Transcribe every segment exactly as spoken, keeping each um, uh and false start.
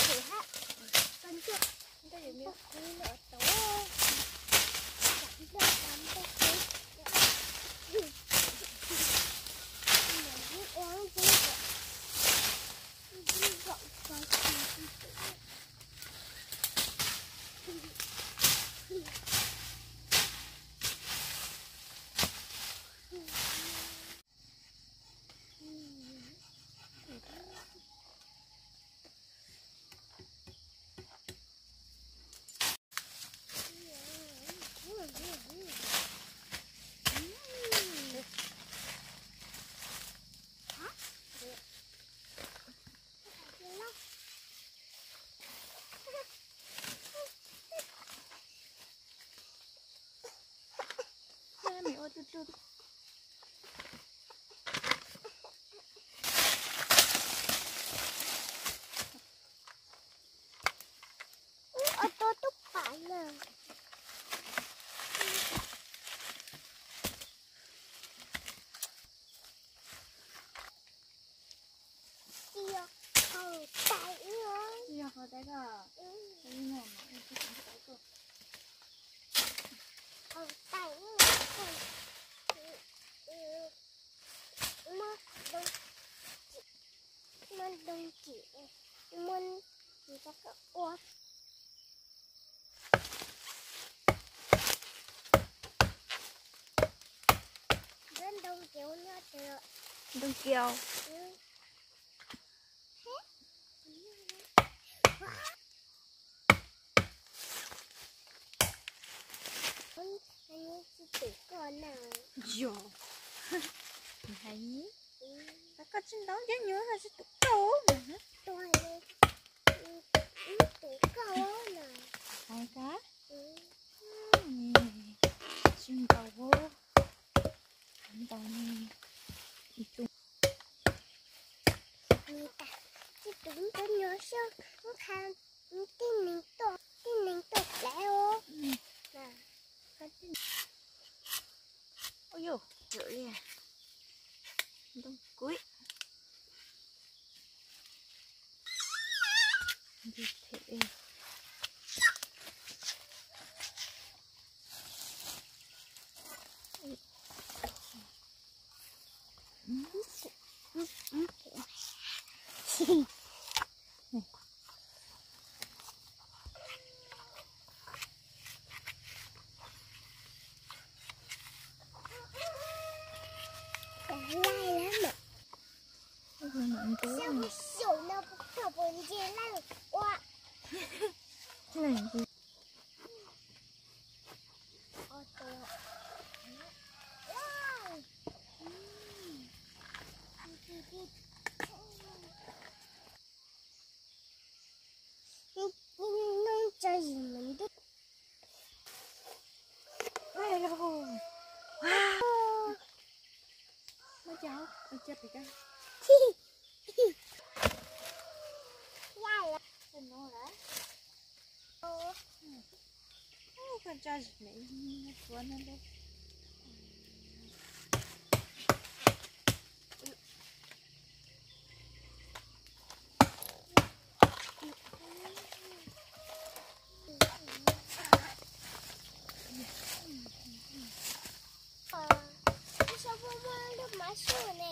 thử hát. Cần chưa? Đây là miếng nữa tố. Chậm ra chậm ra tí. Mình uống gì vậy? Đi gọn coi gì tự Hãy subscribe cho Ôi tôi túc phải nè. Chia hầu tay nữa. Chia hầu tay cả. Ừ. Cái nhỏ mà em chưa thấy tay cơ. Hầu tay nữa. Mà đông mà đông chỉ mình chỉ có cái ô. Đông kiều nữa chưa? Đông kiều. Ừ. Anh ấy chỉ tự con nào? Dạ. Hay nhỉ? Ừ. Các con xin đón nhớ nhớ là sẽ tự câu. Tôi đây. Tự câu nè. Hay cá? Ừ. Xin câu vô. Anh tao nè. Itu. Người ta chỉ tưởng tôi nhớ sao nó than cái miếng to cái miếng to lẽ ô. Nè. Ôi dồi, rửa đi à. Đông cuối. Đi thể. Sao cái sổ nó thở bốn gì này quá. Cái này gì? Ô tô. Wow. Nó chơi gì mình biết. Hello. Wow. Nó cháu, ôi chết rồi cái. Nó là ô con cho gì này nó cuốn lên đây. Sao không mua được má sữa nè?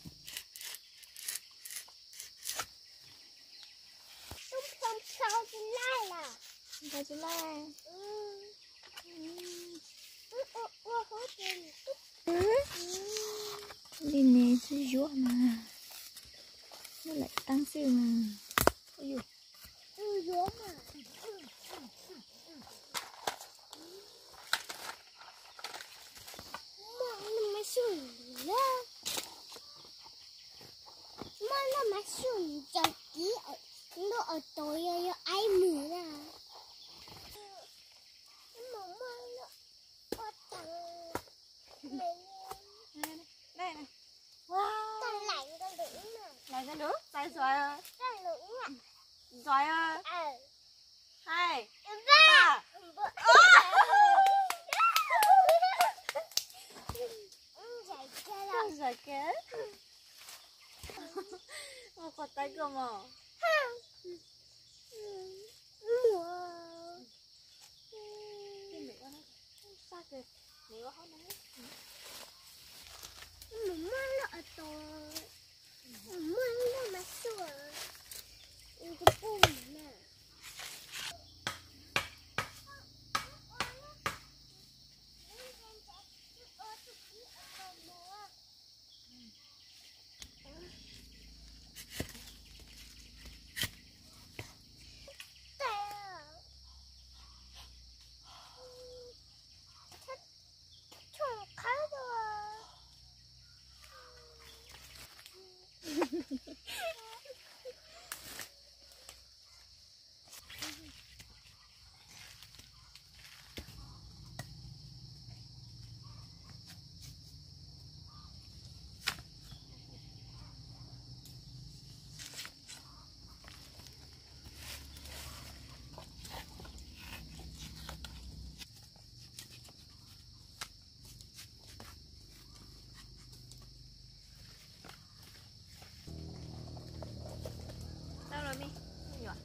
Sao chị lai là? Sao chị lai? Ừ. Ừ. Ủa hốt tiền. Ừ. Đi nè chứ dũa mà. Nó lại tăng siêu mà. Ôi dồi. Ừ dũa mà. Mà nó mà sủi ra. Mà nó mà sủi chặt ký ở nó ở tối rồi ai mù ra. Mà mà nó có tầng này đây này. Wow. Tầng lạnh cái lưỡng nè. Lạnh cái lưỡng? Tại xoài ơi. Cái lưỡng ạ. Xoài ơi. Ờ. Hai. Ba. Ba. Giải kia đâu? Giải kia. Một con tay cơ mà. Wow. Cái miệng nó sao kìa, miệng nó không nói. Mama là to. Mama là mà sủa. Cái bụng nè. Đâu rồi Mi? Gì vậy?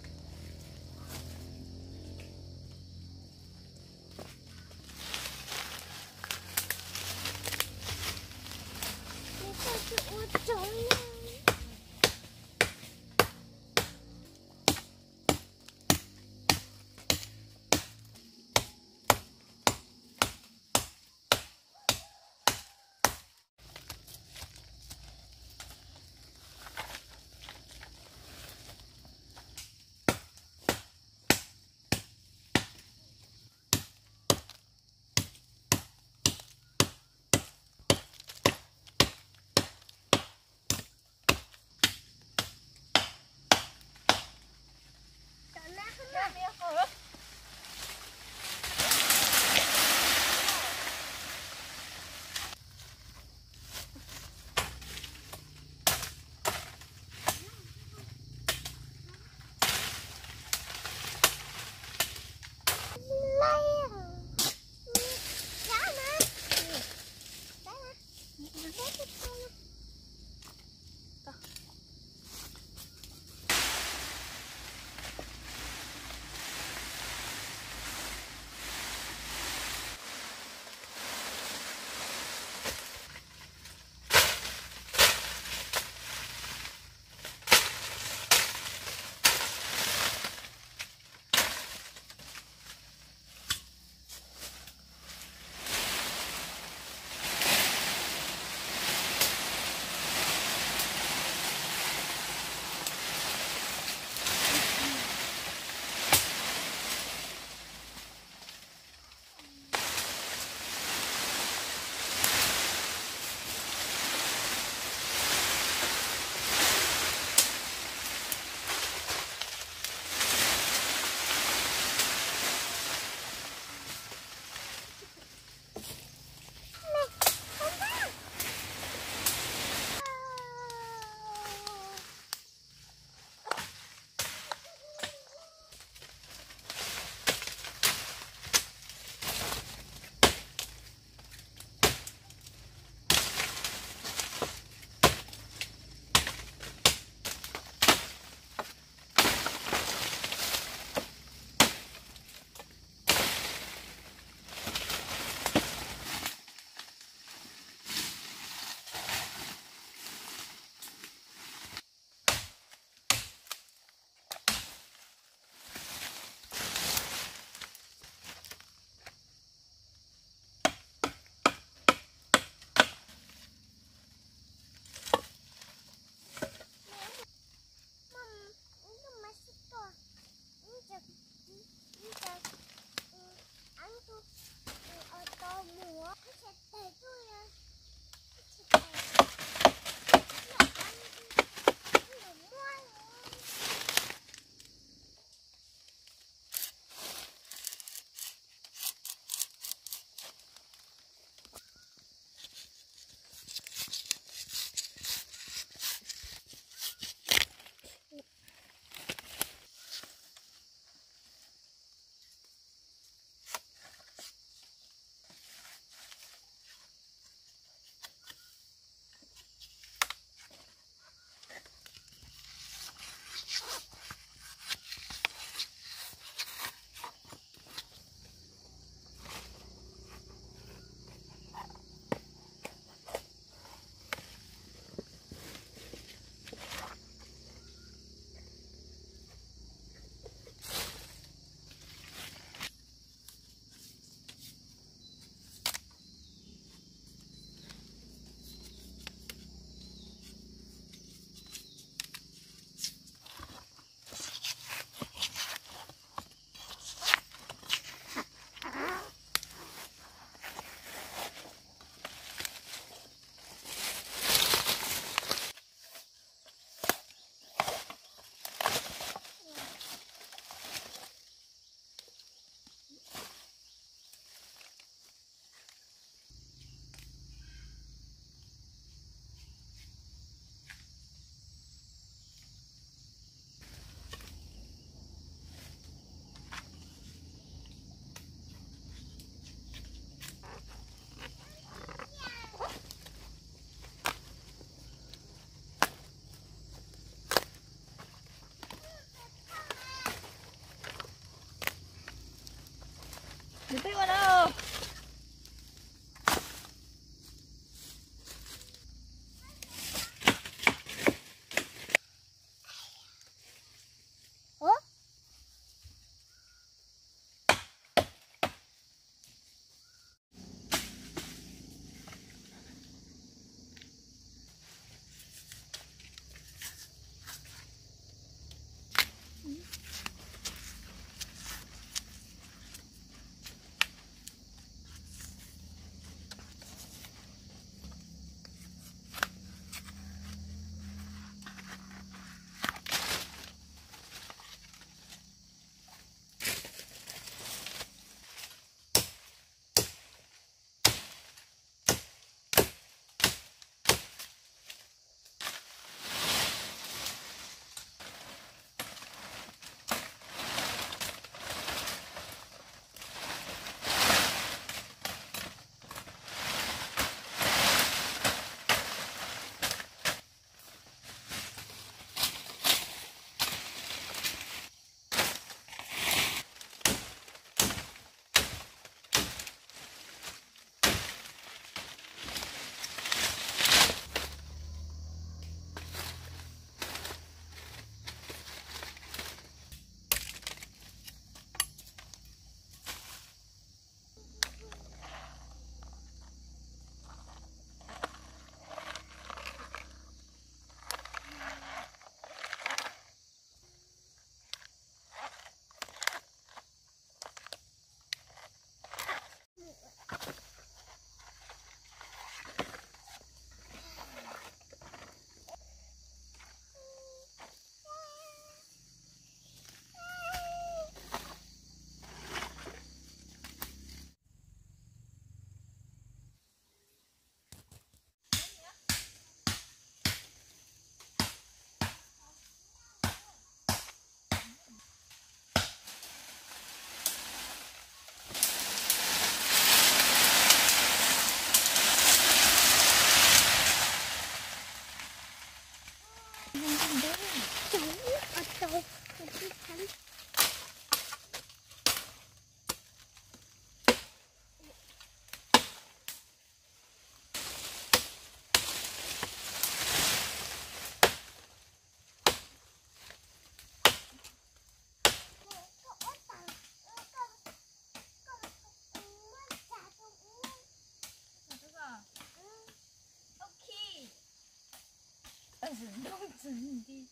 公子你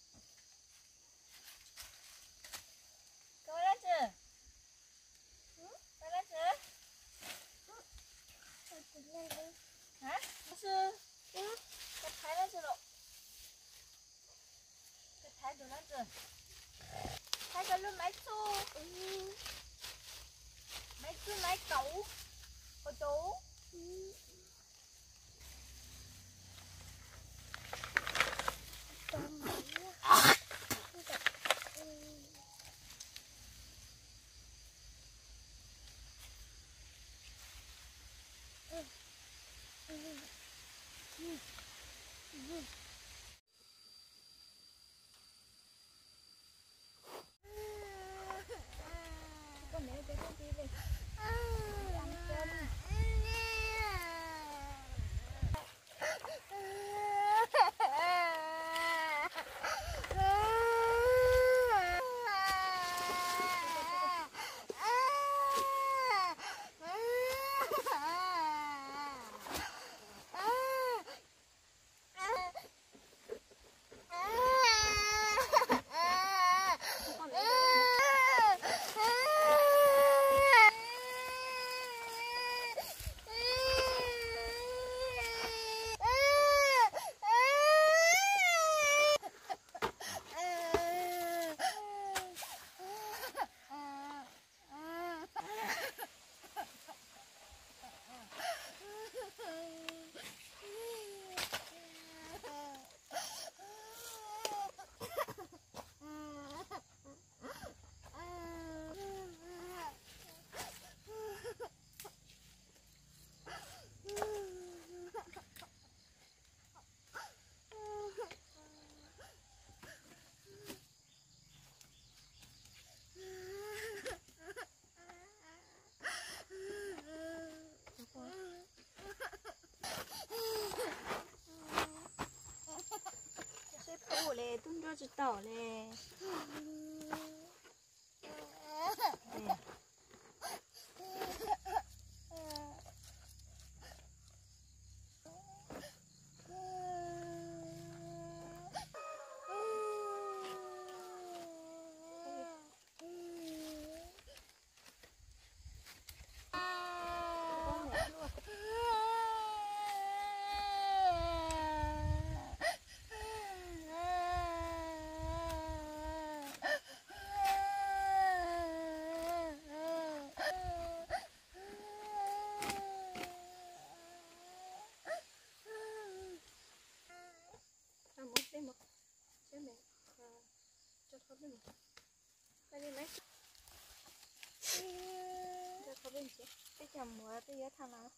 过来这，嗯，过来这，啊，不是，嗯，给抬来这喽，给抬到来这，抬个轮买猪，嗯，买猪买狗，好多，嗯。 con này cái gì vậy? Ăn cơm.嘞，蹲着就倒嘞。对。cái chầm mùa tới giờ thằng nào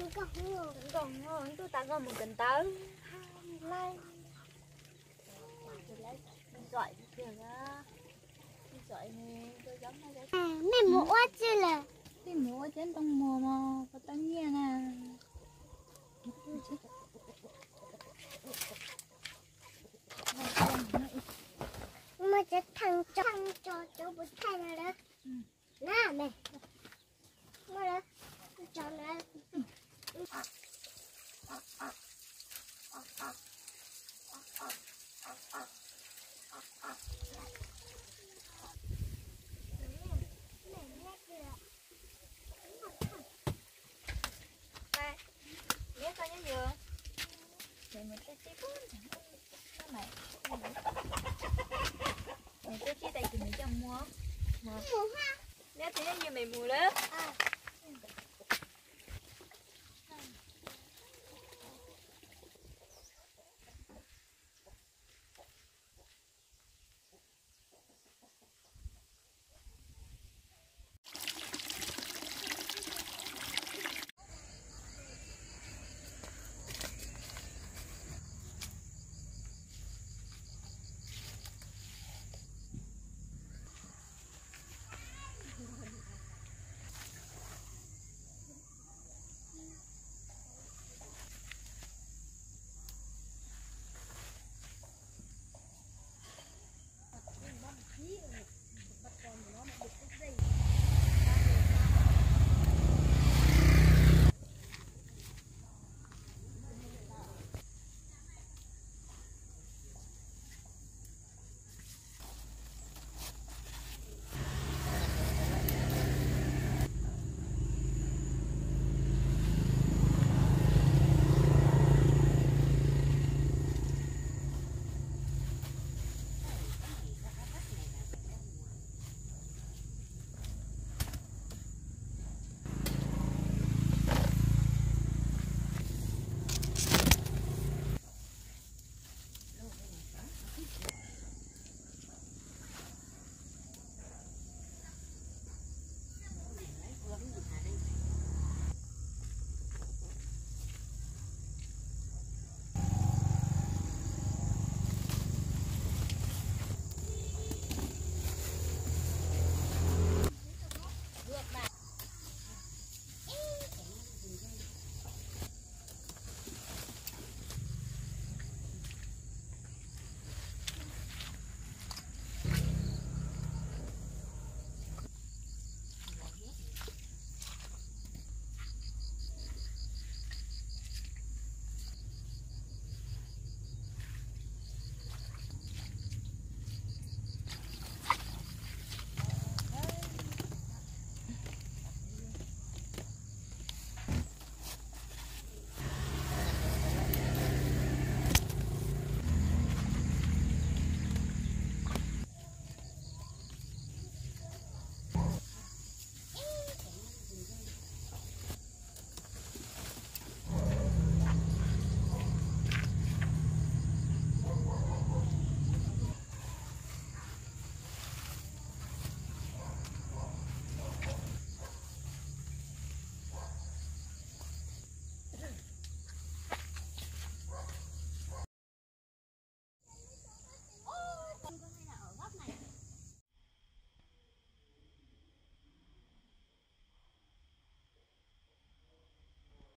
còn ngon. Còn ngon, tôi tặng con một cành tớ. Lấy. Giỏi kìa đó. Giỏi nè, tôi giống nó đấy. À, mẹ mua quá chứ là. Cái mua trên trong mùa mà có tao nghe nè. Màจะthằng cho thằng cho cho bút thay rồi đó. Nè mẹ. Mà đó. Cho nó. Nhớ coi nhớ vừa. Để mình sẽ tiếp nó mày. Mày tôi chia tay từ mày cho mua. Mua ha. Nhớ thì nhớ gì mày mua đó.